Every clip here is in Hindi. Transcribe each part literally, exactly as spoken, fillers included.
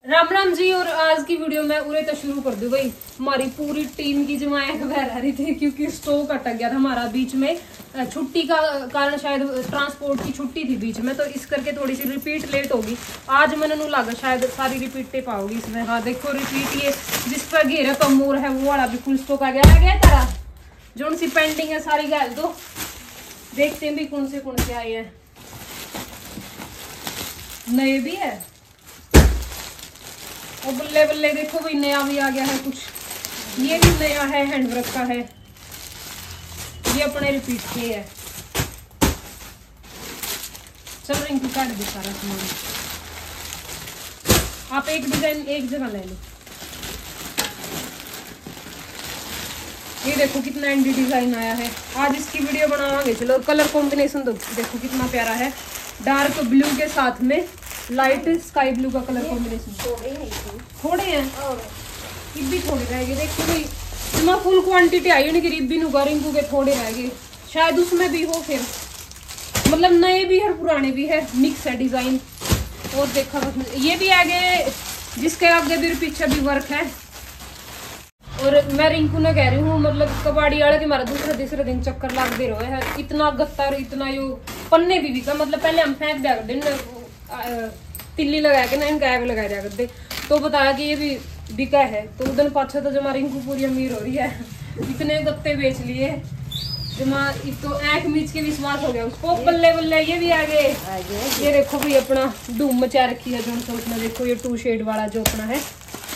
राम राम जी। और आज की वीडियो में उरे तो शुरू कर दूं भाई। हमारी पूरी टीम की जमाए घर आ रही थी क्योंकि स्टोव अटक गया था हमारा बीच में, छुट्टी का कारण, शायद ट्रांसपोर्ट की छुट्टी थी बीच में, तो इस करके थोड़ी सी रिपीट लेट होगी। आज मैंने नू लगा शायद सारी रिपीटें पाओगी इसमें। हाँ देखो रिपीट, ये जिस पर घेरा कमोर है वो वाला भी फुल स्टॉक आ गया आ गया तारा। जो सी पेंटिंग है सारी गैल दो, देखते हैं भी कौन से कौन से आए हैं। नए भी है और बल्ले बल्ले देखो भाई नया भी आ गया है कुछ। ये भी नया है, हैंडवर्क का है, ये अपने रिपीट के है। चल रिंकू काट दे सारा सामान, आप एक डिजाइन एक जगह ले लो। ये देखो कितना एंडी डिजाइन आया है। आज इसकी वीडियो बनावांगे चलो। और कलर कॉम्बिनेशन तो देखो कितना प्यारा है, डार्क ब्लू के साथ में लाइट स्काई ब्लू का कलर कॉम्बिनेशन। थोड़े हैं रिब्बी थोड़े रह गए। देखो भाई इतना फुल क्वांटिटी आई नहीं कि रिब्बी नुगा रिंकू के थोड़े रह गए। शायद उसमें भी हो फिर, मतलब नए भी है पुराने भी है, मिक्स है डिजाइन। और देखा ये भी आगे जिसके आगे भी पीछे भी वर्क है। और मैं रिंकू ने कह रही हूँ, मतलब कबाड़ी वाले के मारा दूसरे तीसरे दिन चक्कर लाग दे रहे हैं। इतना गत्ता और इतना यो पन्ने भी बिका, मतलब पहले हम फेंक दिया करते तिल्ली लगा के ना इनका लगा दिया करते, तो बताया कि ये भी बिका है। तो उधर पाछा तो जमा रिंकू पूरी अमीर हो रही है, इतने गत्ते बेच लिए जमा। तो आंख मीच के विश्वास हो गया उसको। बल्ले बल्ले ये भी आगे ये देखो भाई अपना धूम मचा रखी है जो उसमें। देखो ये टू शेड वाला जो अपना है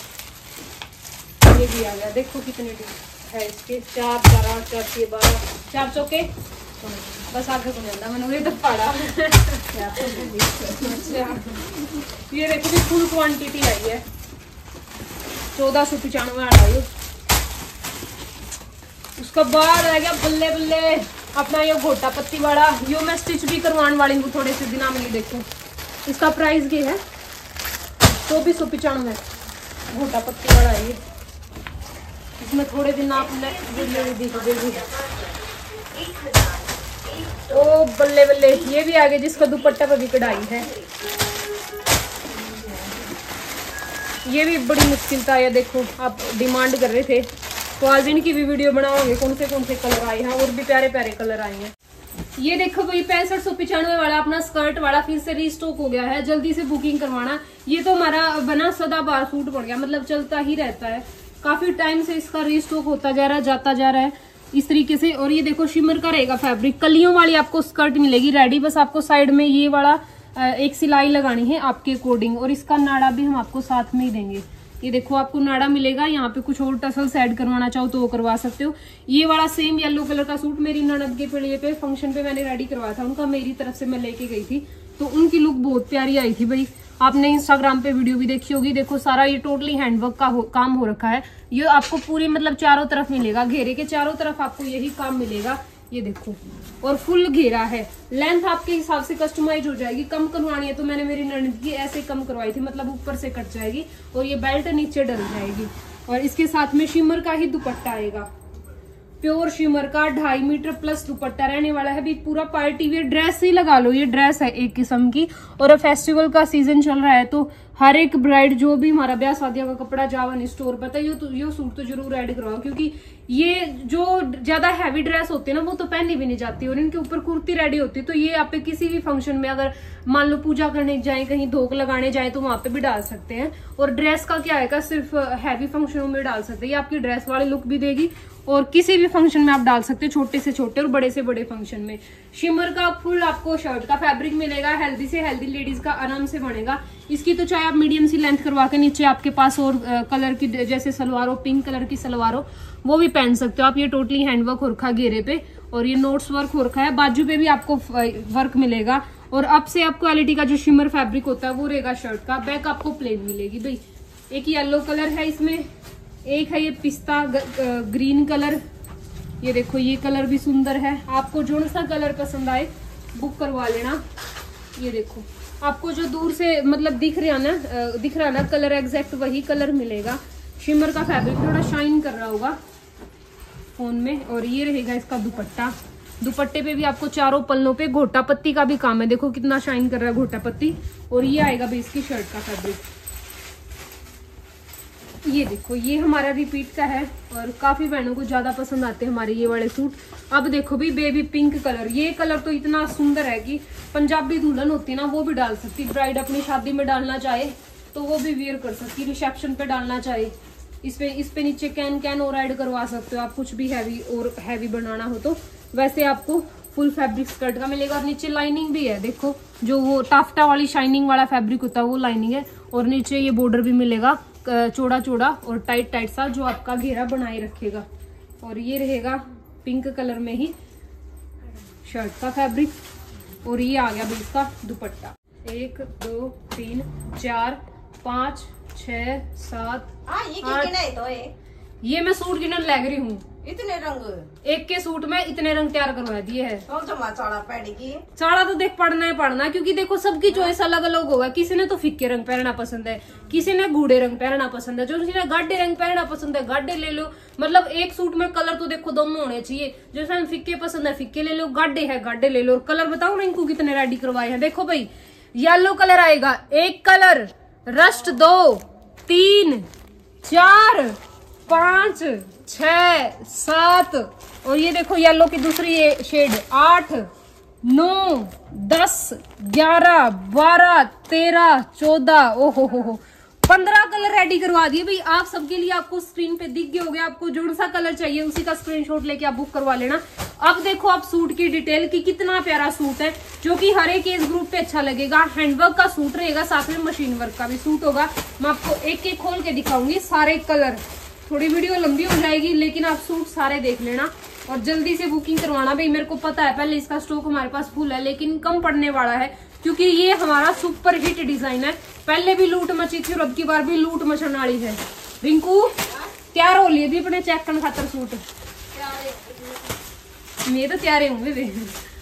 ये भी आ गया। देखो कितने है इसके, चार चार आठ चार छह बारह, चार चौके बस आगे को जाता मैंने तो पड़ा। ये देखो भी फुल क्वांटिटी आई है, चौदह सौ पचानवे आ रहा। उसका बाद आ गया बल्ले बल्ले अपना ये घोटा पत्ती वाला। यो मैं स्टिच भी करवाने वाली हूँ थोड़े से दिनों में। देखो इसका प्राइस ये है चौबीस सौ पचानवे, घोटा पत्ती वाला है ये। इसमें थोड़े दिन आप ओ बल्ले बल्ले ये भी आगे जिसका दुपट्टा पर भी कढ़ाई है। ये भी बड़ी मुश्किल था। ये देखो आप डिमांड कर रहे थे तो आज इनकी भी वीडियो बनाओगे। कौन से कौन से कलर आए हैं, और भी प्यारे प्यारे कलर आए हैं। ये देखो भाई पैंसठ सौ पिचानवे वाला अपना स्कर्ट वाला फिर से रीस्टॉक हो गया है, जल्दी से बुकिंग करवाना। ये तो हमारा बना सदाबहार सूट पड़ गया, मतलब चलता ही रहता है। काफी टाइम से इसका रीस्टॉक होता जा रहा है, जाता जा रहा है इस तरीके से। और ये देखो शिमर का रहेगा फैब्रिक, कलियों वाली आपको स्कर्ट मिलेगी रेडी। बस आपको साइड में ये वाला एक सिलाई लगानी है आपके अकॉर्डिंग, और इसका नाड़ा भी हम आपको साथ में ही देंगे। ये देखो आपको नाड़ा मिलेगा, यहाँ पे कुछ और टसल्स ऐड करवाना चाहो तो वो करवा सकते हो। ये वाला सेम येलो कलर का सूट मेरी ननद के पेड़े पे फंक्शन पे मैंने रेडी करवाया था उनका, मेरी तरफ से मैं लेके गई थी, तो उनकी लुक बहुत प्यारी आई थी भाई। आपने इंस्टाग्राम पे वीडियो भी देखी होगी। देखो सारा ये टोटली हैंडवर्क का हो, काम हो रखा है। ये आपको पूरी मतलब चारों तरफ मिलेगा, घेरे के चारों तरफ आपको यही काम मिलेगा। ये देखो और फुल घेरा है। लेंथ आपके हिसाब से कस्टमाइज हो जाएगी। कम करवानी है तो मैंने मेरी ननद की ऐसे कम करवाई थी, मतलब ऊपर से कट जाएगी और ये बेल्ट नीचे डल जाएगी। और इसके साथ में शिमर का ही दुपट्टा आएगा, प्योर शिमर का ढाई मीटर प्लस दुपट्टा रहने वाला है। भी पूरा पार्टी वेयर ड्रेस ही लगा लो, ये ड्रेस है एक किस्म की। और फेस्टिवल का सीजन चल रहा है तो हर एक ब्राइड जो भी हमारा ब्याह शादियों का कपड़ा जावन स्टोर पर था, ये तो ये सूट तो जरूर ऐड करवाओ, क्योंकि ये जो ज्यादा हैवी ड्रेस होती है ना वो तो पहनी भी नहीं जाती और इनके ऊपर कुर्ती रेडी होती है। तो ये आप किसी भी फंक्शन में अगर मान लो पूजा करने जाए, कहीं धोख लगाने जाए तो वहां पे भी डाल सकते हैं। और ड्रेस का क्या है, सिर्फ हैवी फंक्शनों में डाल सकते हैं। ये आपकी ड्रेस वाली लुक भी देगी और किसी भी फंक्शन में आप डाल सकते हैं, छोटे से छोटे और बड़े से बड़े फंक्शन में। शिमर का फुल आपको शर्ट का फैब्रिक मिलेगा, हेल्दी से हेल्दी लेडीज का आराम से बनेगा। इसकी तो चाहे आप मीडियम सी लेंथ करवा के नीचे आपके पास और कलर की जैसे सलवार हो, पिंक कलर की सलवार हो, वो भी पहन सकते हो आप। ये टोटली हैंडवर्क हो रखा घेरे पे और ये नोट्स वर्क हो रखा है। बाजू पे भी आपको वर्क मिलेगा। और अब से आप क्वालिटी का जो शिमर फैब्रिक होता है वो रहेगा शर्ट का। बैक आपको प्लेन मिलेगी भाई। एक येलो कलर है इसमें, एक है ये पिस्ता ग्रीन कलर। ये देखो ये कलर भी सुंदर है। आपको जो सा कलर पसंद आए बुक करवा लेना। ये देखो आपको जो दूर से मतलब दिख रहा ना दिख रहा ना कलर एग्जैक्ट वही कलर मिलेगा। शिमर का फैब्रिक थोड़ा शाइन कर रहा होगा फोन में। और ये रहेगा इसका दुपट्टा। दुपट्टे पे भी आपको चारों पल्लों पे घोटा पत्ती का भी काम है। देखो कितना शाइन कर रहा है घोटा पत्ती। और ये आएगा भी इसकी शर्ट का फैब्रिक। ये देखो, ये हमारा रिपीट का है और काफी बहनों को ज्यादा पसंद आते हैं हमारे ये वाले सूट। अब देखो भी बेबी पिंक कलर, ये कलर तो इतना सुंदर है कि पंजाबी दुल्हन होती है ना वो भी डाल सकती, ब्राइड अपनी शादी में डालना चाहे तो वो भी वेयर कर सकती, रिसेप्शन पे डालना चाहे। इस पे इस पे नीचे कैन कैन और ऐड करवा सकते हो आप, कुछ भी हैवी और हैवी बनाना हो तो। वैसे आपको फुल फैब्रिक स्कर्ट का मिलेगा और नीचे लाइनिंग भी है, देखो जो वो टाफ्टा वाली शाइनिंग वाला फैब्रिक होता है वो लाइनिंग है। और नीचे ये बॉर्डर भी मिलेगा चौड़ा चौड़ा और टाइट टाइट सा, जो आपका घेरा बनाए रखेगा। और ये रहेगा पिंक कलर में ही शर्ट का फैब्रिक। और ये आ गया भी इसका दुपट्टा। एक दो तीन चार पाँच छह सात आठ, ये मैं सूट गिनन लग रही हूँ। इतने रंग, एक के सूट में इतने रंग तैयार करवा दिए है। तो चाड़ा पड़ेगी, चाड़ा तो देख पड़ना है पड़ना, क्योंकि देखो सबकी चॉइस अलग अलग होगा। किसी ने तो फिक्के रंग पहनना पसंद है, किसी ने गूढ़े रंग पहनना पसंद है, जो किसी ने गाढ़े रंग पहनना पसंद है गाढ़े ले लो। मतलब एक सूट में कलर तो देखो दोनों होने चाहिए, जैसे फिक्के पसंद है फिक्के ले लो, गाढ़े है गाढ़े ले लो। और कलर बताओ ना इनको कितने रेडी करवाए हैं। देखो भाई, येलो कलर आएगा एक कलर, रस्ट दो, तीन, चार, पांच, छह, सात, और ये देखो येलो की दूसरी ये शेड आठ, नौ, दस, ग्यारह, बारह, तेरह, चौदह, ओ हो हो हो पंद्रह कलर रेडी करवा दिए भाई आप सबके लिए। आपको स्क्रीन पे दिख गए होंगे, आपको जो सा कलर चाहिए उसी का स्क्रीनशॉट लेके आप बुक करवा लेना। अब देखो आप सूट की डिटेल की, कितना प्यारा सूट है जो कि हर एक एज ग्रुप पे अच्छा लगेगा। हैंडवर्क का सूट रहेगा, साथ में मशीन वर्क का भी सूट होगा। मैं आपको एक एक खोल के दिखाऊंगी सारे कलर। थोड़ी वीडियो लंबी हो जाएगी लेकिन आप सूट सारे देख लेना और जल्दी से बुकिंग करवाना भाई। मेरे को पता है पहले इसका स्टॉक हमारे पास फुल है लेकिन कम पड़ने वाला है, क्योंकि ये हमारा सुपर हिट डिजाइन है। पहले भी लूट मची थी और अब की बार भी लूट मचने वाली है। रिंकू तैयार हो लिए भी अपने चेक करने खातर सूट? मैं तो तैयार होंगे वे।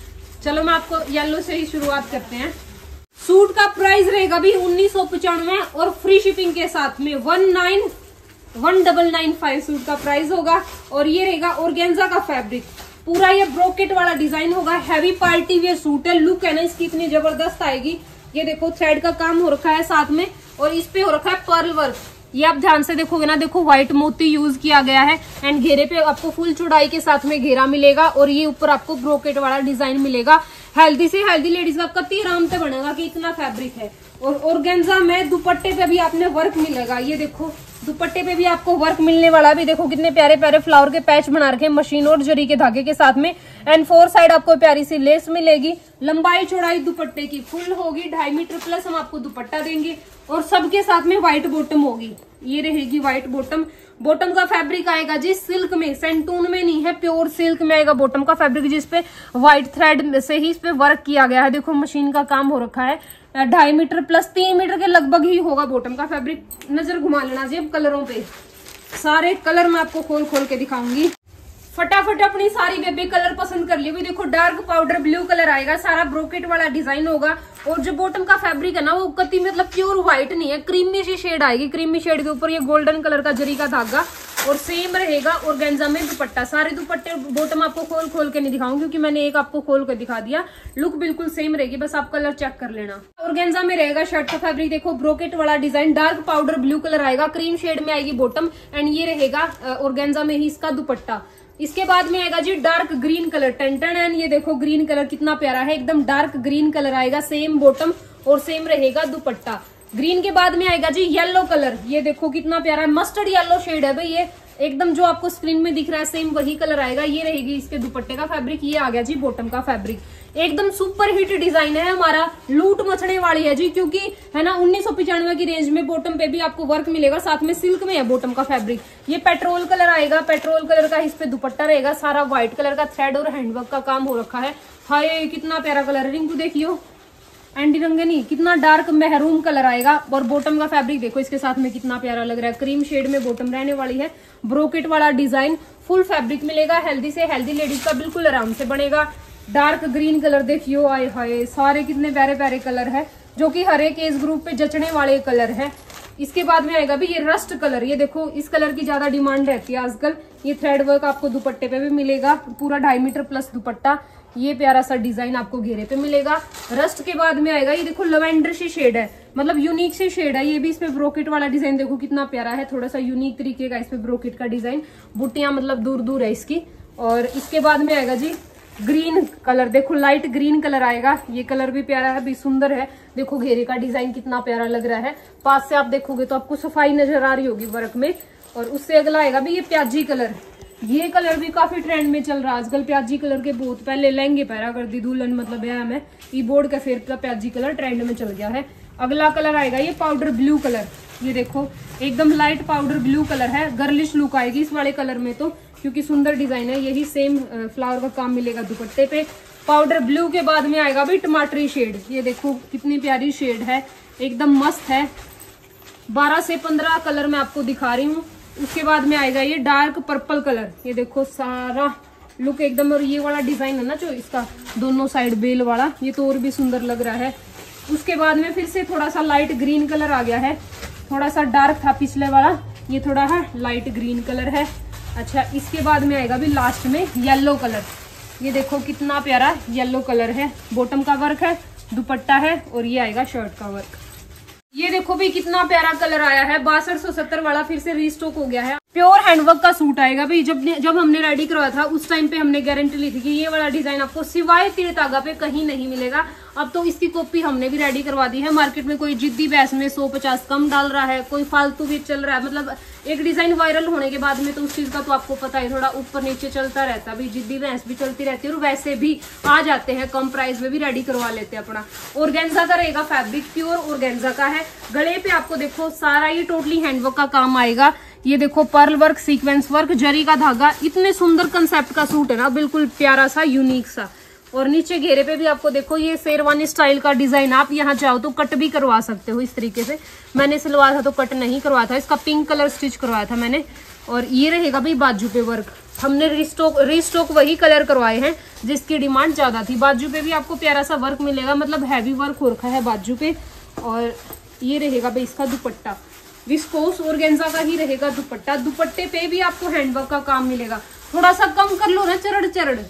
चलो मैं आपको येलो से ही शुरुआत करते हैं। सूट का प्राइस रहेगा भी उन्नीस सौ पचानवे और फ्री शिपिंग के साथ में one nine one double nine five suit का प्राइस होगा। और ये रहेगा ऑर्गेन्जा का फैब्रिक, पूरा ये ब्रोकेट वाला डिजाइन होगा। हैवी पार्टी वेयर सूट है, लुक है ना इसकी इतनी जबरदस्त आएगी। ये देखो थ्रेड का काम हो रखा है साथ में और इस पे हो रखा है पर्ल वर्क। ये आप ध्यान से देखोगे ना, देखो व्हाइट मोती यूज किया गया है एंड घेरे पे आपको फुल चौड़ाई के साथ में घेरा मिलेगा और ये ऊपर आपको ब्रोकेट वाला डिजाइन मिलेगा। हेल्दी से हेल्दी लेडीज का कत्ती आराम से बनेगा कि इतना फैब्रिक है। और ऑर्गेन्जा में दुपट्टे पे भी आपने वर्क मिलेगा। ये देखो दुपट्टे पे भी आपको वर्क मिलने वाला भी, देखो कितने प्यारे प्यारे फ्लावर के पैच बना रखे मशीन और जरी के धागे के साथ में। एंड फोर साइड आपको प्यारी सी लेस मिलेगी। लंबाई चौड़ाई दुपट्टे की फुल होगी, ढाई मीटर प्लस हम आपको दुपट्टा देंगे और सबके साथ में व्हाइट बॉटम होगी। ये रहेगी व्हाइट बॉटम। बॉटम का फैब्रिक आएगा जी सिल्क में, सेंटून में नहीं है, प्योर सिल्क में आएगा बॉटम का फैब्रिक, जिसपे व्हाइट थ्रेड से ही इस पे वर्क किया गया है। देखो मशीन का काम हो रखा है। ढाई मीटर प्लस तीन मीटर के लगभग ही होगा बॉटम का फैब्रिक। नजर घुमा लेना जी अब कलरों पे, सारे कलर मैं आपको खोल खोल के दिखाऊंगी। फटाफट अपनी सारी बेबी कलर पसंद कर लियो। देखो डार्क पाउडर ब्लू कलर आएगा, सारा ब्रोकेट वाला डिजाइन होगा। और जो बॉटम का फैब्रिक है ना वो कति मतलब प्योर व्हाइट नहीं है, क्रीमी सी शेड आएगी। क्रीमी शेड के ऊपर ये गोल्डन कलर का जरी का धागा और सेम रहेगा ऑर्गेन्जा में दुपट्टा। सारे दुपट्टे बॉटम आपको खोल खोल के नहीं दिखाऊंगी क्योंकि मैंने एक आपको खोल कर दिखा दिया। लुक बिल्कुल सेम रहेगी, बस आप कलर चेक कर लेना। ऑर्गेन्जा में रहेगा शर्ट का फैब्रिक, देखो ब्रोकेट वाला design, dark powder blue colour आएगा, क्रीम शेड में आएगी बॉटम एंड ये रहेगा ऑर्गेन्जा में ही इसका दुपट्टा। इसके बाद में आएगा जी डार्क ग्रीन कलर, टेंटन एंड ये देखो ग्रीन कलर कितना प्यारा है, एकदम डार्क ग्रीन कलर आएगा, सेम बॉटम और सेम रहेगा दुपट्टा। ग्रीन के बाद में आएगा जी येलो कलर, ये देखो कितना प्यारा है, मस्टर्ड येलो शेड है भाई, ये एकदम जो आपको स्क्रीन में दिख रहा है सेम वही कलर आएगा। ये रहेगी इसके दुपट्टे का फैब्रिक। ये आ गया जी बॉटम का फैब्रिक, एकदम सुपर हिट डिजाइन है हमारा, लूट मचने वाली है जी, क्योंकि है ना उन्नीस सौ पिचानवे की रेंज में बॉटम पे भी आपको वर्क मिलेगा, साथ में सिल्क में है बॉटम का फैब्रिक। ये पेट्रोल कलर आएगा, पेट्रोल कलर का इस पे दुपट्टा रहेगा, सारा व्हाइट कलर का थ्रेड और हैंडवर्क का काम हो रखा है। हाय कितना प्यारा कलर है, रिंकू देखियो एंडी रंगनी, कितना डार्क मेहरून कलर आएगा। और बॉटम का फैब्रिक देखो इसके साथ में कितना प्यारा लग रहा है, क्रीम शेड में बॉटम रहने वाली है, ब्रोकेट वाला डिजाइन, फुल फैब्रिक मिलेगा। हेल्दी से हेल्दी लेडीज का बिल्कुल आराम से बनेगा। डार्क ग्रीन कलर देखियो, आए हाय सारे कितने प्यारे प्यारे कलर है जो कि हर एक एज ग्रुप पे जचने वाले कलर है। इसके बाद में आएगा भी ये रस्ट कलर, ये देखो इस कलर की ज्यादा डिमांड रहती है आजकल। ये थ्रेड वर्क आपको दुपट्टे पे भी मिलेगा, पूरा ढाई मीटर प्लस दुपट्टा। ये प्यारा सा डिजाइन आपको घेरे पे मिलेगा। रस्ट के बाद में आएगा ये देखो लवेंडर सी शेड है, मतलब यूनिक सी शेड है। ये भी इसमें ब्रोकेट वाला डिजाइन देखो कितना प्यारा है, थोड़ा सा यूनिक तरीके का इसमें ब्रोकेट का डिजाइन, बुट्टियां मतलब दूर दूर है इसकी। और इसके बाद में आएगा जी ग्रीन कलर, देखो लाइट ग्रीन कलर आएगा। ये कलर भी प्यारा है, भी सुंदर है। देखो घेरे का डिजाइन कितना प्यारा लग रहा है, पास से आप देखोगे तो आपको सफाई नजर आ रही होगी वर्क में। और उससे अगला आएगा भी ये प्याजी कलर, ये कलर भी काफी ट्रेंड में चल रहा है आजकल। प्याजी कलर के बहुत पहले लहंगे पहरा कर दी दुल्हन, मतलब ब्याह में ई बोर्ड का फेर का प्याजी कलर ट्रेंड में चल गया है। अगला कलर आएगा ये पाउडर ब्लू कलर, ये देखो एकदम लाइट पाउडर ब्लू कलर है। गर्लिश लुक आएगी इस वाले कलर में तो, क्योंकि सुंदर डिजाइन है। यही सेम फ्लावर का काम मिलेगा दुपट्टे पे। पाउडर ब्लू के बाद में आएगा भी टमाटरी शेड, ये देखो कितनी प्यारी शेड है, एकदम मस्त है। बारह से पंद्रह कलर मैं आपको दिखा रही हूँ। उसके बाद में आएगा ये डार्क पर्पल कलर, ये देखो सारा लुक एकदम। और ये वाला डिजाइन है ना जो इसका दोनों साइड बेल वाला, ये तो और भी सुंदर लग रहा है। उसके बाद में फिर से थोड़ा सा लाइट ग्रीन कलर आ गया है, थोड़ा सा डार्क था पिछले वाला, ये थोड़ा है लाइट ग्रीन कलर है। अच्छा, इसके बाद में आएगा भी लास्ट में येलो कलर, ये देखो कितना प्यारा येलो कलर है। बॉटम का वर्क है, दुपट्टा है और ये आएगा शर्ट का वर्क। ये देखो भी कितना प्यारा कलर आया है, बासठ सौ सत्तर वाला फिर से रीस्टॉक हो गया है। प्योर हैंडवर्क का सूट आएगा भाई। जब जब हमने रेडी करवाया था उस टाइम पे हमने गारंटी ली थी कि ये वाला डिजाइन आपको सिवाय तीर तागा पे कहीं नहीं मिलेगा। अब तो इसकी कॉपी हमने भी रेडी करवा दी है। मार्केट में कोई जिद्दी बहस में सौ पचास कम डाल रहा है, कोई फालतू भी चल रहा है। मतलब एक डिजाइन वायरल होने के बाद में तो उस चीज का तो आपको पता है, थोड़ा ऊपर नीचे चलता रहता है, जिद्दी बहस भी चलती रहती है। और वैसे भी आ जाते हैं कम प्राइस में भी रेडी करवा लेते हैं अपना। ऑर्गेन्जा का रहेगा फैब्रिक, प्योर ऑर्गेन्जा का है। गले पे आपको देखो सारा ये टोटली हैंडवर्क का काम आएगा। ये देखो पर्ल वर्क, सीक्वेंस वर्क, जरी का धागा, इतने सुंदर कंसेप्ट का सूट है ना, बिल्कुल प्यारा सा यूनिक सा। और नीचे घेरे पे भी आपको देखो ये शेरवानी स्टाइल का डिजाइन, आप यहाँ चाहो तो कट भी करवा सकते हो इस तरीके से। मैंने सिलवाया था तो कट नहीं करवाया था, इसका पिंक कलर स्टिच करवाया था मैंने। और ये रहेगा भाई बाजू पे वर्क, हमने रिस्टॉक रिस्टॉक वही कलर करवाए हैं जिसकी डिमांड ज्यादा थी। बाजू पे भी आपको प्यारा सा वर्क मिलेगा, मतलब हैवी वर्क हो रखा है बाजू पे। और ये रहेगा भाई इसका दुपट्टा, विस्कोस ऑर्गेन्जा का ही रहेगा दुपट्टा। दुपट्टे पे भी आपको हैंडवर्क का काम मिलेगा। थोड़ा सा कम कर लो ना, चरड़ चरड़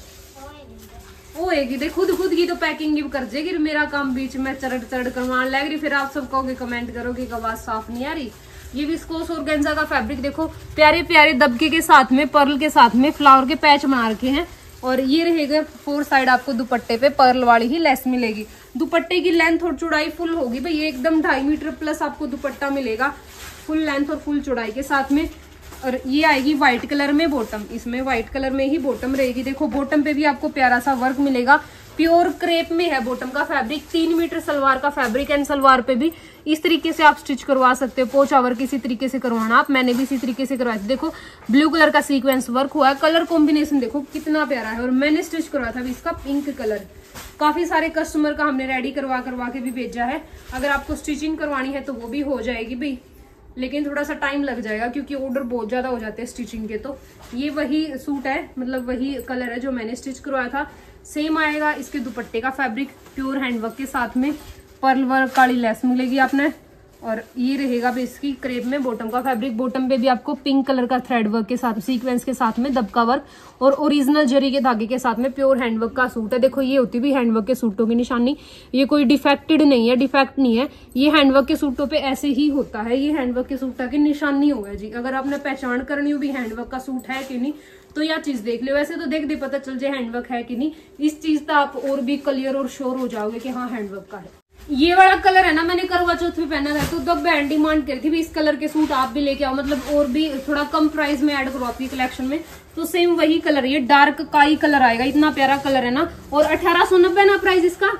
होएगी, देख खुद खुद की तो पैकिंग भी कर देगी। मेरा काम बीच में चरड़ चरड़ करवाने लग रही, फिर आप सब कहोगे कमेंट करोगे कि आवाज साफ नहीं आ रही। ये विस्कोस ऑर्गेन्जा का फैब्रिक देखो, प्यारे प्यारे दबके के साथ में, पर्ल के साथ में फ्लावर के पैच बना रखे हैं। और ये रहेगा फोर साइड आपको दुपट्टे पे पर्ल वाली ही लेस मिलेगी। दुपट्टे की लेंथ और चौड़ाई फुल होगी भाई, एकदम ढाई मीटर प्लस आपको दुपट्टा मिलेगा फुल लेंथ और फुल चौड़ाई के साथ में। और ये आएगी व्हाइट कलर में बॉटम, इसमें व्हाइट कलर में ही बॉटम रहेगी। देखो बॉटम पे भी आपको प्यारा सा वर्क मिलेगा, प्योर क्रेप में है बॉटम का फैब्रिक। तीन मीटर सलवार का फैब्रिक, एंड सलवार पे भी इस तरीके से आप स्टिच करवा सकते हो। पोचा वर्क इसी तरीके से करवाना आप, मैंने भी इसी तरीके से करवाया। देखो ब्लू कलर का सीक्वेंस वर्क हुआ है, कलर कॉम्बिनेशन देखो कितना प्यारा है। और मैंने स्टिच करवाया था इसका पिंक कलर। काफी सारे कस्टमर का हमने रेडी करवा करवा के भी भेजा है। अगर आपको स्टिचिंग करवानी है तो वो भी हो जाएगी भाई, लेकिन थोड़ा सा टाइम लग जाएगा क्योंकि ऑर्डर बहुत ज्यादा हो जाते हैं स्टिचिंग के। तो ये वही सूट है, मतलब वही कलर है जो मैंने स्टिच करवाया था। सेम आएगा इसके दुपट्टे का फैब्रिक, प्योर हैंडवर्क के साथ में पर्ल वर्क काली लेस मिलेगी आपने। और ये रहेगा भी इसकी क्रेप में बॉटम का फैब्रिक। बॉटम पे भी आपको पिंक कलर का थ्रेड वर्क के साथ, सीक्वेंस के साथ में दबका वर्क और ओरिजिनल जरी के धागे के साथ में प्योर हैंडवर्क का सूट है। देखो ये होती भी हैंडवर्क के सूटों की निशानी, ये कोई डिफेक्टेड नहीं है, डिफेक्ट नहीं है। ये हैंडवर्क के सूटों पे ऐसे ही होता है, ये हैंडवर्क के सूट की निशानी होगा जी। अगर आपने पहचान करनी हो भी हैंडवर्क का सूट है कि नहीं तो यह चीज देख लो। वैसे तो देख दे पता चल जाए हैंडवर्क है कि नहीं, इस चीज का आप और भी क्लियर और श्योर हो जाओगे कि हाँ हैंडवर्क का है। ये वाला कलर है ना, मैंने करवा चौथ में पहना था तो दब बैंड डिमांड करी थी भी इस कलर के सूट आप भी लेके आओ, मतलब और भी थोड़ा कम प्राइस में ऐड करो आपकी कलेक्शन में। तो सेम वही कलर, ये डार्क काई कलर आएगा, इतना प्यारा कलर है ना। और अठारह सौ नब्बे ना प्राइस इसका,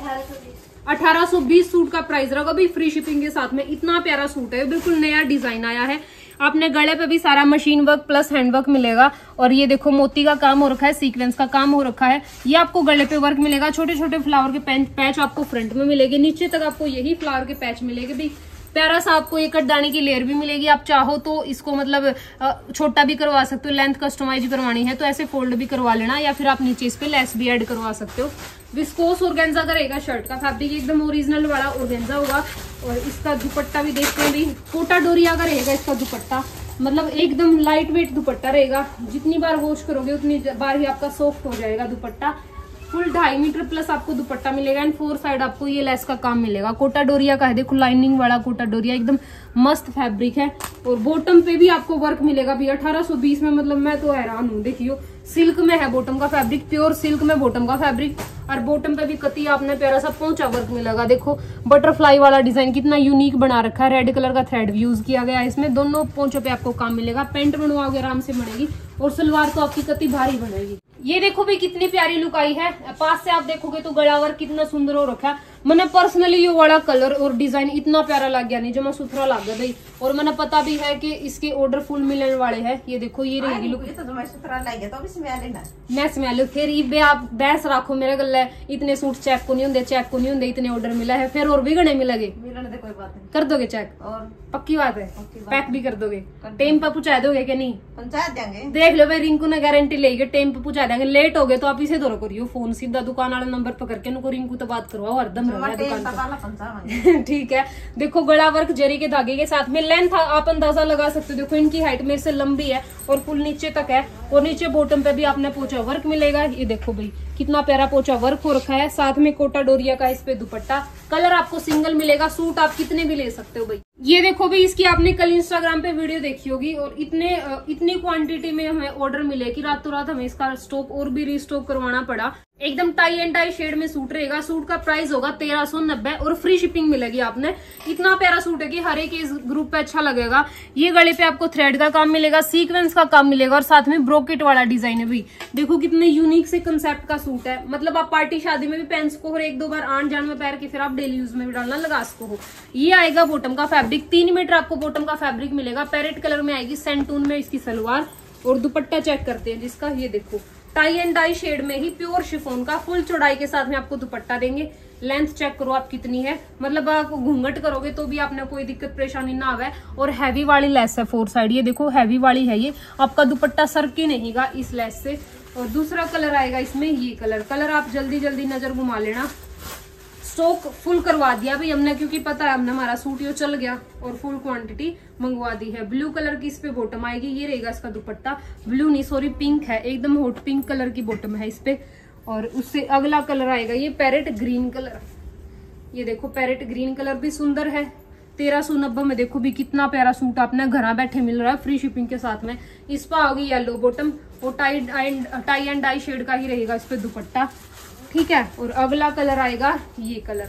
अठारह सौ बीस सूट का प्राइस रहेगा भी, फ्री शिपिंग के साथ में। इतना प्यारा सूट है, बिल्कुल नया डिजाइन आया है। आपने गले पे भी सारा मशीन वर्क प्लस हैंडवर्क मिलेगा। और ये देखो मोती का काम हो रखा है, सीक्वेंस का काम हो रखा है। ये आपको गले पे वर्क मिलेगा, छोटे छोटे फ्लावर के पैच आपको फ्रंट में मिलेंगे, नीचे तक आपको यही फ्लावर के पैच मिलेंगे भी। प्यारा सा आपको ये कटदानी की लेयर भी मिलेगी। आप चाहो तो इसको मतलब छोटा भी करवा सकते हो, लेंथ कस्टमाइज करवानी है तो ऐसे फोल्ड भी करवा लेना, या फिर आप नीचे इस पे लेस भी ऐड करवा सकते हो। विस्कोस ऑर्गेन्जा का रहेगा शर्ट का फैब्रिक, एकदम ओरिजिनल वाला ऑर्गेन्जा होगा। और इसका दुपट्टा भी देखते हैं भी, कोटा डोरिया का रहेगा इसका दुपट्टा, मतलब एकदम लाइट वेट दुपट्टा रहेगा। जितनी बार वॉश करोगे उतनी बार ही आपका सॉफ्ट हो जाएगा दुपट्टा। फुल ढाई मीटर प्लस आपको दुपट्टा मिलेगा एंड फोर साइड आपको ये लेस का काम मिलेगा। कोटा डोरिया का है, देखो लाइनिंग वाला कोटा डोरिया, एकदम मस्त फैब्रिक है। और बॉटम पे भी आपको वर्क मिलेगा भी अठारह सौ बीस में, मतलब मैं तो हैरान हूँ। देखियो सिल्क में है बॉटम का फैब्रिक, प्योर सिल्क में बॉटम का फैब्रिक। और बॉटम पे भी कती आपने प्यारा सा पोंचा वर्क मिलेगा। देखो बटरफ्लाई वाला डिजाइन कितना यूनिक बना रखा है, रेड कलर का थ्रेड यूज किया गया है इसमें। दोनों पोंचों पे आपको काम मिलेगा। पेंट बनवाओगे आराम से बनेगी और सलवार तो आपकी कती भारी बनेगी। ये देखो भी कितनी प्यारी लुक आई है। पास से आप देखोगे तो गला वर्क कितना सुंदर हो रखा है। मैंने पर्सनली ये वाला कलर और डिजाइन इतना प्यारा लग गया, नहीं जो मैं सुथरा लग गया भाई। और मैंने पता भी है कि इसके ऑर्डर फुल मिलने वाले हैं। ये देखो ये रहेगी लुक। तो मैं सुथरा लग गया तो अभी स्मेल लेना मैं स्मेल फिर ये आप बहस रखो मेरे गले, इतने सूट चेक को नहीं होंगे, चेक को नहीं होंगे, इतने ऑर्डर मिला है, फिर और भी गणे मिलेंगे। मिलने दे कोई बात नहीं, कर दोगे चेक? और पक्की बात है, बात पैक भी कर दोगे, टाइम पर पहुंचा दोगे कि नहीं? पहुंचा देंगे। देख लो भाई, रिंकू ने गारंटी लेगी टाइम पे पहुंचा देंगे। लेट हो गए तो आप इसे दो करियो फोन, सीधा दुकान वाले नंबर पर करके उनको रिंकू तो बात करवाओ, हरदम रहो दुकान पर। ठीक है। देखो गला वर्क जरी के धागे के साथ में, लेंथ आप अंदाजा लगा सकते हो। देखो इनकी हाइट मेरे से लंबी है और फुल नीचे तक है। और नीचे बॉटम पे भी आपने पोंचा वर्क मिलेगा। ये देखो भाई कितना प्यारा पोंचा वर्क हो रखा है। साथ में कोटा डोरिया का इस पे दुपट्टा। कलर आपको सिंगल मिलेगा, सूट आप कितने भी ले सकते हो भाई। ये देखो भाई, इसकी आपने कल इंस्टाग्राम पे वीडियो देखी होगी और इतने इतनी क्वांटिटी में हमें ऑर्डर मिले कि रातों रात हमें इसका स्टॉक और भी रीस्टॉक करवाना पड़ा। एकदम टाई एंड डाई शेड में सूट रहेगा। सूट का प्राइस होगा तेरह सौ नब्बे और फ्री शिपिंग मिलेगी आपने। इतना प्यारा सूट है कि हर एक इस ग्रुप पे अच्छा लगेगा। ये गले पे आपको थ्रेड का काम मिलेगा, सीक्वेंस का काम मिलेगा और साथ में ब्रोकेट वाला डिजाइन है भाई। देखो कितने यूनिक से कंसेप्ट का सूट है। मतलब आप पार्टी शादी में भी पहन सको और एक दो बार आन जान में पैर के फिर आप डेली यूज में भी डालना लगा सको हो। ये आएगा बॉटम का फैब्रिक, तीन मीटर आपको बॉटम का फैब्रिक मिलेगा। पैरेट कलर में आएगी, सेंटून में इसकी सलवार। और दुपट्टा चेक करते हैं जिसका, ये देखो टाई एंड डाई शेड में ही प्योर शिफॉन का फुल चौड़ाई के साथ में आपको दुपट्टा देंगे। लेंथ चेक करो आप कितनी है, मतलब आप घूंघट करोगे तो भी आपने कोई दिक्कत परेशानी ना आवे। और हैवी वाली लेस है फोर साइड, ये देखो हैवी वाली है। ये आपका दुपट्टा सर के नहींगा इस लेस से। और दूसरा कलर आएगा इसमें, ये कलर कलर आप जल्दी जल्दी नजर घुमा लेना। स्टॉक फुल करवा दिया भाई हमने, क्योंकि पता है हमने हमारा सूट यो चल गया और फुल क्वांटिटी मंगवा दी है। ब्लू कलर की इस पे बॉटम आएगी। ये रहेगा इसका दुपट्टा, ब्लू नहीं सॉरी पिंक है, एकदम हॉट पिंक कलर की बॉटम है इस पे। और उससे अगला कलर आएगा ये पैरेट ग्रीन कलर। ये देखो पैरेट ग्रीन कलर भी सुंदर है। तेरह सौ नब्बे में देखो भी कितना प्यारा सूट आपने घर बैठे मिल रहा है फ्री शिपिंग के साथ में। इस पर होगी येलो बॉटम और tie tie and dye shade का ही रहेगा इस पे दुपट्टा, ठीक है। और अगला कलर आएगा ये कलर,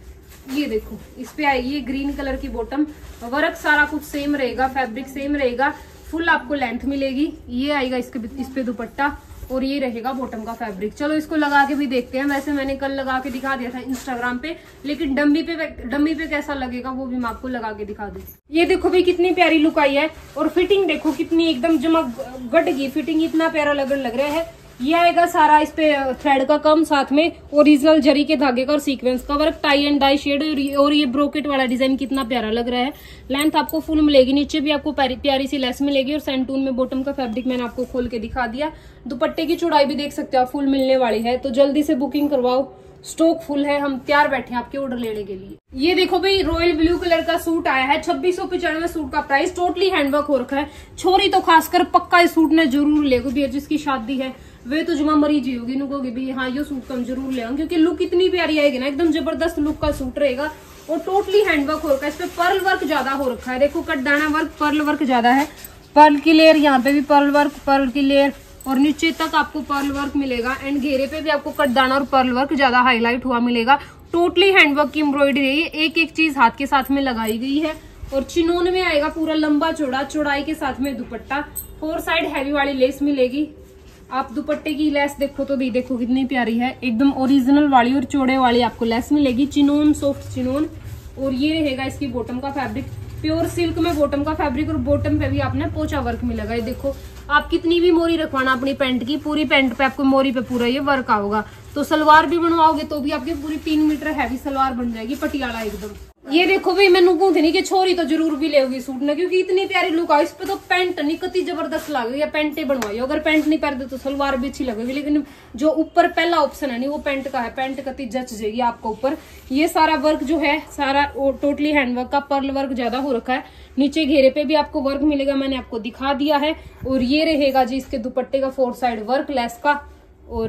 ये देखो इस पे आएगी ये ग्रीन कलर की बॉटम। वर्क सारा कुछ सेम रहेगा, फैब्रिक सेम रहेगा, फुल आपको लेंथ मिलेगी। ये आएगा इसके इस पे दुपट्टा और ये रहेगा बॉटम का फैब्रिक। चलो इसको लगा के भी देखते हैं। वैसे मैंने कल लगा के दिखा दिया था इंस्टाग्राम पे, लेकिन डम्मी पे डम्मी पे कैसा लगेगा वो भी मैं आपको लगा के दिखा दूँ। ये देखो भी कितनी प्यारी लुक आई है। और फिटिंग देखो कितनी एकदम जमा गट गई फिटिंग, इतना प्यारा लगन लग रहा है। ये आएगा सारा इस पे थ्रेड का काम, साथ में ओरिजिनल जरी के धागे का और सीक्वेंस का work, tie and dye shade. और ये ब्रोकेट वाला डिजाइन कितना प्यारा लग रहा है। लेंथ आपको फुल मिलेगी, नीचे भी आपको प्यारी, प्यारी सी लेस मिलेगी। और सेंटून में बॉटम का फैब्रिक मैंने आपको खोल के दिखा दिया। दुपट्टे की चौड़ाई भी देख सकते हो आप, फुल मिलने वाली है। तो जल्दी से बुकिंग करवाओ, स्टॉक फुल है, हम तैयार बैठे हैं आपके ऑर्डर लेने के लिए। ये देखो भाई रॉयल ब्लू कलर का सूट आया है, छब्बीस सौ पचानवे सूट का प्राइस, टोटली हैंडवर्क हो रखा है। छोरी तो खासकर पक्का इस सूट ने जरूर लेगो भी, जिसकी शादी है वे तो जुमा मरी जी होगी, नुकोगे भी हाँ ये सूट कम जरूर ले, क्योंकि लुक इतनी प्यारी आएगी ना, एकदम जबरदस्त लुक का सूट रहेगा। और टोटली हैंडवर्क हो रखा है, इस पे पर्ल वर्क ज्यादा हो रखा है। देखो कटदाना वर्क, पर्ल वर्क ज्यादा है। पर्ल की लेयर, यहाँ पे भी पर्ल वर्क, पर्ल की लेयर और नीचे तक आपको पर्ल वर्क मिलेगा। एंड घेरे पे भी आपको कटदाना और पर्ल वर्क ज्यादा हाईलाइट हुआ मिलेगा। टोटली हैंडवर्क की एम्ब्रॉयडरी है, एक एक चीज हाथ के साथ में लगाई गई है। और चिनोन में आएगा पूरा लंबा चौड़ा, चौड़ाई के साथ में दुपट्टा। फोर साइड हैवी वाली लेस मिलेगी। आप दुपट्टे की लेस देखो तो भी देखो कितनी प्यारी है, एकदम ओरिजिनल वाली और चौड़े वाली आपको लेस मिलेगी। Chinon, soft chinon. और ये रहेगा इसकी बॉटम का फैब्रिक, प्योर सिल्क में बॉटम का फैब्रिक। और बॉटम पे भी आपने पोचा वर्क मिलेगा। ये देखो आप कितनी भी मोरी रखवाना अपनी पैंट की, पूरी पैंट पे आपको मोरी पे पूरा ये वर्क आओगा। तो सलवार भी बनवाओगे तो भी आपकी पूरी तीन मीटर हैवी सलवार बन जाएगी, पटियाला एकदम। ये देखो भाई मैंने कहूँ नहीं कि छोरी तो जरूर भी लेगी सूट ने, क्योंकि इतनी प्यारी लुक आई। इस पे तो पैंट नहीं कती जबरदस्त लगेगी, या पैंटे बनवाई, अगर पैंट नहीं पहनते तो सलवार भी अच्छी लगेगी। लेकिन जो ऊपर पहला ऑप्शन है नहीं वो पैंट का है, पैंट कती जच जाएगी आपको ऊपर। ये सारा वर्क जो है सारा टोटली हैंडवर्क का, पर्ल वर्क ज्यादा हो रखा है। नीचे घेरे पे भी आपको वर्क मिलेगा, मैंने आपको दिखा दिया है। और ये रहेगा जी इसके दुपट्टे का फोर साइड वर्क लेस का। और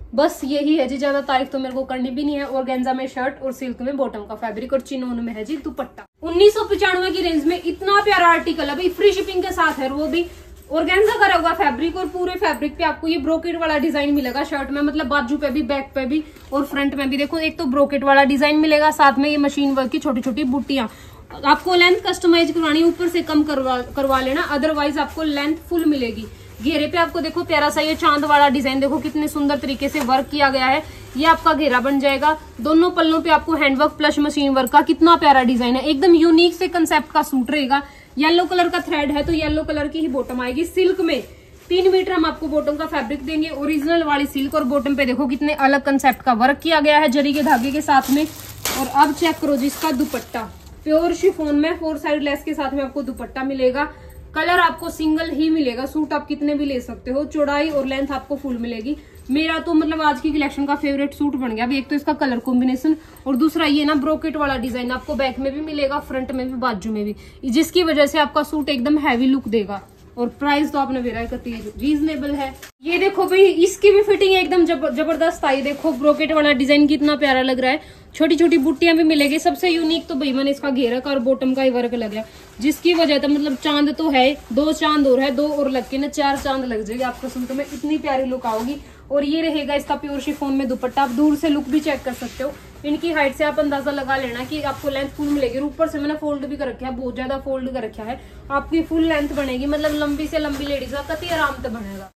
बस यही है जी, ज्यादा तारीफ तो मेरे को करनी भी नहीं है। ऑर्गेन्जा में शर्ट और सिल्क में बॉटम का फैब्रिक और चिनोन में है जी दुपट्टा। उन्नीस सौ पचानवे की रेंज में इतना प्यारा आर्टिकल है भाई, फ्री शिपिंग के साथ है, वो भी ऑर्गेन्जा करा हुआ फैब्रिक और पूरे फैब्रिक पे आपको ये ब्रोकेट वाला डिजाइन मिलेगा शर्ट में, मतलब बाजू पे भी, बैक पे भी और फ्रंट में भी। देखो एक तो ब्रोकेट वाला डिजाइन मिलेगा, साथ में ये मशीन वर्क की छोटी छोटी बूटियां। आपको लेंथ कस्टमाइज करवानी ऊपर से कम करवा करवा लेना, अदरवाइज आपको लेंथ फुल मिलेगी। घेरे पे आपको देखो प्यारा सा ये चांद वाला डिजाइन, देखो कितने सुंदर तरीके से वर्क किया गया है। ये आपका घेरा बन जाएगा। दोनों पल्लों पे आपको हैंडवर्क प्लस मशीन वर्क का कितना प्यारा डिजाइन है, एकदम यूनिक से कंसेप्ट का सूट रहेगा। येलो कलर का थ्रेड है तो येलो कलर की ही बॉटम आएगी। सिल्क में तीन मीटर हम आपको बॉटम का फैब्रिक देंगे, ओरिजिनल वाली सिल्क। और बॉटम पे देखो कितने अलग कंसेप्ट का वर्क किया गया है जरी के धागे के साथ में। और अब चेक करो जी इसका दुपट्टा, प्योर शिफॉन में फोर साइड लेस के साथ में आपको दुपट्टा मिलेगा। कलर आपको सिंगल ही मिलेगा, सूट आप कितने भी ले सकते हो। चौड़ाई और लेंथ आपको फुल मिलेगी। मेरा तो मतलब आज की कलेक्शन का फेवरेट सूट बन गया। अभी एक तो इसका कलर कॉम्बिनेशन और दूसरा ये ना ब्रोकेट वाला डिजाइन आपको बैक में भी मिलेगा, फ्रंट में भी, बाजू में भी, जिसकी वजह से आपका सूट एकदम हैवी लुक देगा। और प्राइस तो आपने मेरा रीजनेबल है। ये देखो भाई इसकी भी फिटिंग एकदम जब, जबरदस्त आई। देखो ब्रोकेट वाला डिजाइन कितना प्यारा लग रहा है, छोटी छोटी बुट्टियां भी मिलेगी। सबसे यूनिक तो भाई मैंने इसका घेरा का और बॉटम का ही वर्क लग गया, जिसकी वजह तो मतलब चांद तो है, दो चांद और है, दो और लग के ना चार चांद लग जाएगी आपको सूट में, इतनी प्यारी लुक आओगी। और ये रहेगा इसका प्योर शिफॉन में दुपट्टा। आप दूर से लुक भी चेक कर सकते हो, इनकी हाइट से आप अंदाजा लगा लेना कि आपको लेंथ फुल मिलेगी। ऊपर से मैंने फोल्ड भी कर रखा है, बहुत ज्यादा फोल्ड कर रखा है, आपकी फुल लेंथ बनेगी। मतलब लंबी से लंबी लेडीज का कति आराम से बनेगा।